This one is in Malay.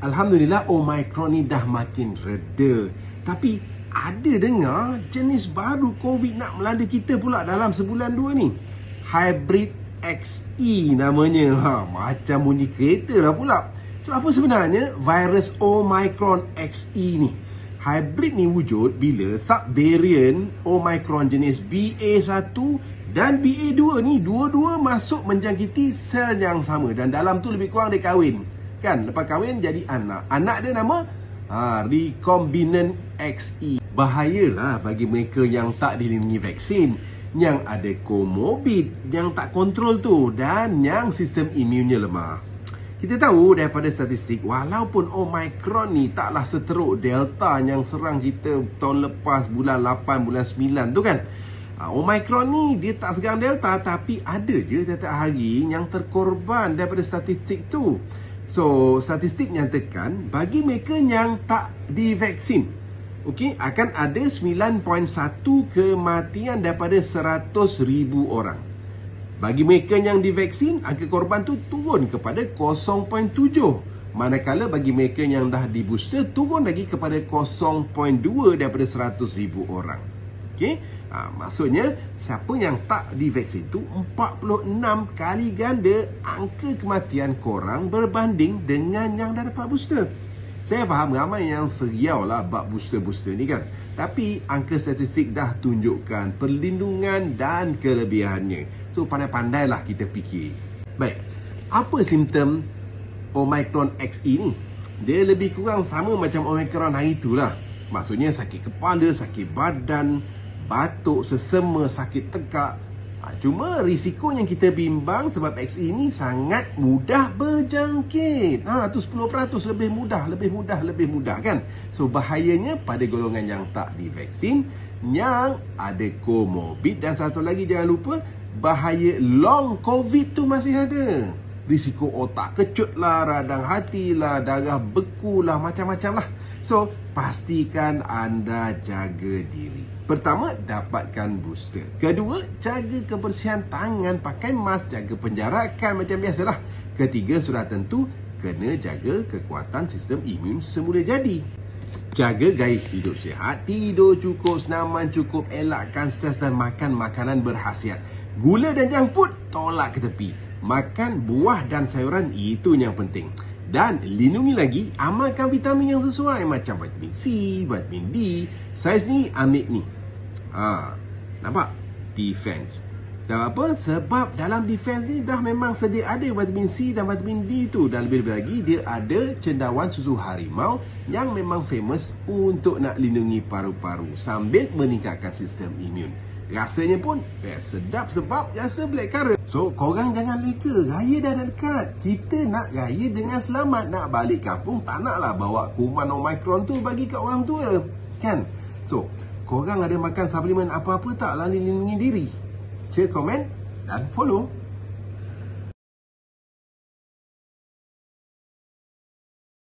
Alhamdulillah Omicron ni dah makin reda. Tapi ada dengar jenis baru COVID nak melanda kita pula dalam sebulan dua ni. Hybrid XE namanya. Macam bunyi kereta lah pula. So apa sebenarnya virus Omicron XE ni? Hybrid ni wujud bila subvarian Omicron jenis BA1 dan BA2 ni dua-dua masuk menjangkiti sel yang sama. Dan dalam tu lebih kurang dia kahwin. Kan, lepas kahwin jadi anak. Anak dia nama recombinant XE. Bahayalah bagi mereka yang tak dilindungi vaksin, yang ada komorbid, yang tak kontrol tu, dan yang sistem imunnya lemah. Kita tahu daripada statistik, walaupun Omicron ni taklah seteruk Delta yang serang kita tahun lepas bulan 8, bulan 9 tu kan. Omicron ni dia tak segang Delta, tapi ada je tiap-tiap hari yang terkorban daripada statistik tu. So, statistik nyatakan bagi mereka yang tak divaksin, okey, akan ada 9.1 kematian daripada 100,000 orang. Bagi mereka yang divaksin, angka korban tu turun kepada 0.7. Manakala bagi mereka yang dah di booster, turun lagi kepada 0.2 daripada 100,000 orang. Okey, maksudnya siapa yang tak divaksin tu 46 kali ganda angka kematian korang berbanding dengan yang dah dapat booster. Saya faham ramai yang seriau lah bab booster-booster ni kan. Tapi angka statistik dah tunjukkan perlindungan dan kelebihannya. So pandai-pandailah kita fikir. Baik, apa simptom Omicron XE ni? Dia lebih kurang sama macam Omicron hari itulah. Maksudnya sakit kepala, sakit badan, batuk, sesama, sakit tegak. Cuma risiko yang kita bimbang sebab XE ni sangat mudah berjangkit. Tu 10% lebih mudah kan. So bahayanya pada golongan yang tak divaksin, yang ada komorbid, dan satu lagi jangan lupa, bahaya long COVID tu masih ada. Risiko otak kecut lah, radang hati lah, darah beku lah, macam-macam lah. So, pastikan anda jaga diri. Pertama, dapatkan booster. Kedua, jaga kebersihan tangan, pakai mask, jaga penjarakan macam biasalah. Ketiga, sudah tentu, kena jaga kekuatan sistem imun semula jadi. Jaga gaya hidup sihat, tidur cukup, senaman cukup, elakkan stres dan makan makanan berkhasiat. Gula dan junk food, tolak ke tepi. Makan buah dan sayuran, itu yang penting. Dan lindungi lagi, amalkan vitamin yang sesuai macam vitamin C, vitamin D. Saya ni ambil ni. Nampak? Defense. Sebab apa? Sebab dalam defense ni dah memang sedia ada vitamin C dan vitamin D tu. Dan lebih-lebih lagi, dia ada cendawan susu harimau yang memang famous untuk nak lindungi paru-paru sambil meningkatkan sistem imun. Rasanya pun best, sedap sebab rasa blackcurrant. So, korang jangan leka. Raya dah dekat. Kita nak raya dengan selamat. Nak balik kampung, tak naklah bawa kuman Omicron tu bagi kat orang tua. Kan? So, korang ada makan suplemen apa-apa tak? Lindungi diri. Share, komen dan follow.